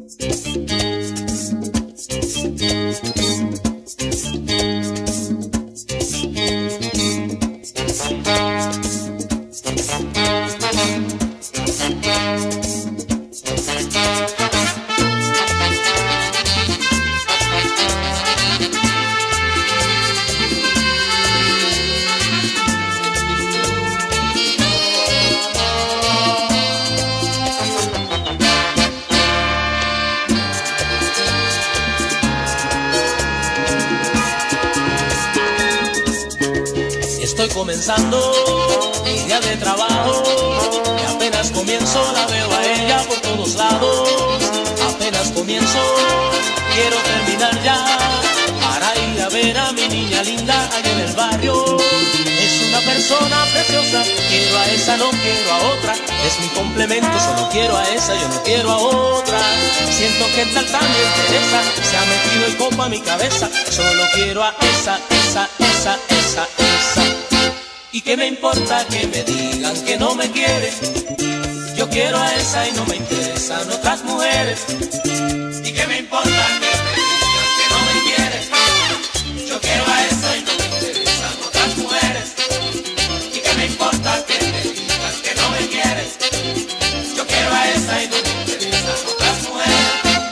Estoy comenzando mi día de trabajo y apenas comienzo la veo a ella por todos lados. Apenas comienzo, quiero terminar ya para ir a ver a mi niña linda allá en el barrio. Es una persona preciosa, quiero a esa, no quiero a otra. Es mi complemento, solo quiero a esa, yo no quiero a otra. Siento que tal también interesa, se ha metido el copo a mi cabeza. Solo quiero a esa, esa, esa, esa, esa. ¿Y qué me importa que me digan que no me quieren? Yo quiero a esa y no me interesan otras mujeres. ¿Y qué me importa que me digan que no me quieren? Yo quiero a esa y no me interesan otras mujeres. ¿Y qué me importa que me digan que no me quieren? Yo quiero a esa y no me interesan otras mujeres.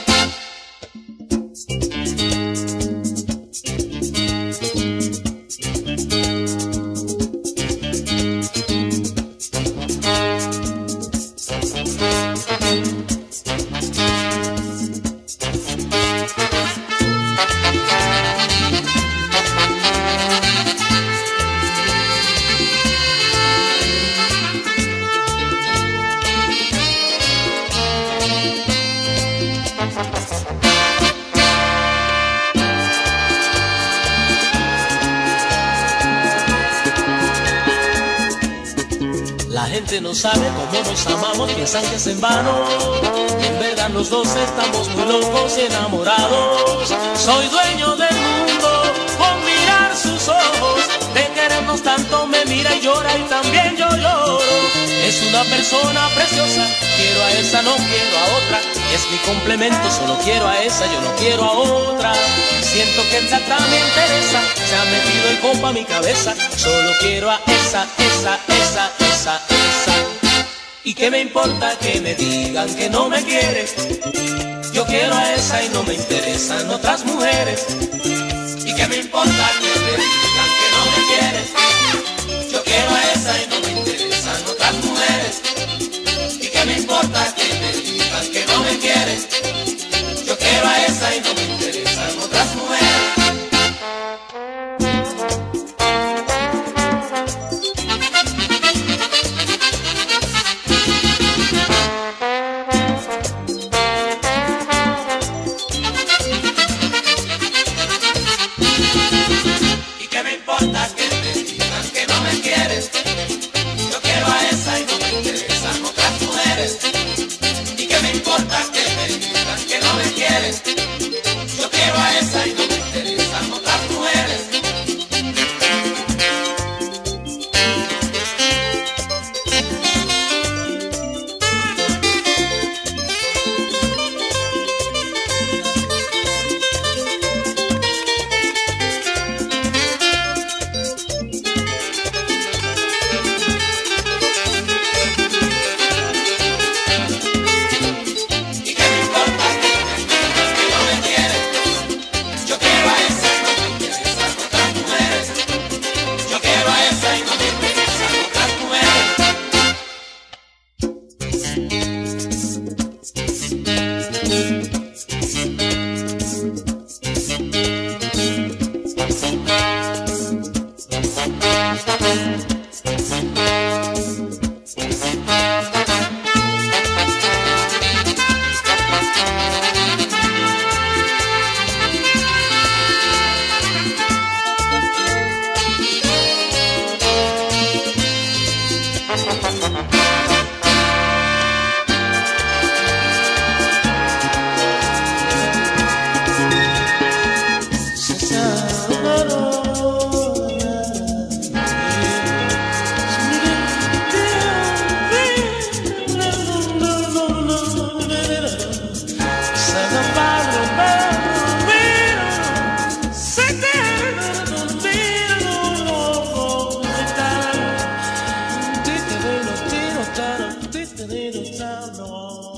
La gente no sabe cómo nos amamos, piensan que es en vano. En verdad los dos estamos muy locos y enamorados. Soy dueño del mundo con mirar sus ojos. De querernos tanto me mira y llora y también yo lloro. Es una persona preciosa, quiero a esa, no quiero a otra. Es mi complemento, solo quiero a esa, yo no quiero a otra. Siento que el tata me interesa, se ha metido el copo a mi cabeza. Solo quiero a esa, esa, esa, esa, esa. ¿Y qué me importa que me digan que no me quieres? Yo quiero a esa y no me interesan otras mujeres. ¿Y qué me importa que me digan que no me quieres? Yo quiero a esa y no me interesan otras mujeres. ¿Y qué me importa que me digan que no me quieres? Yo quiero a esa y no me interesan otras mujeres. ¿Y qué ya no.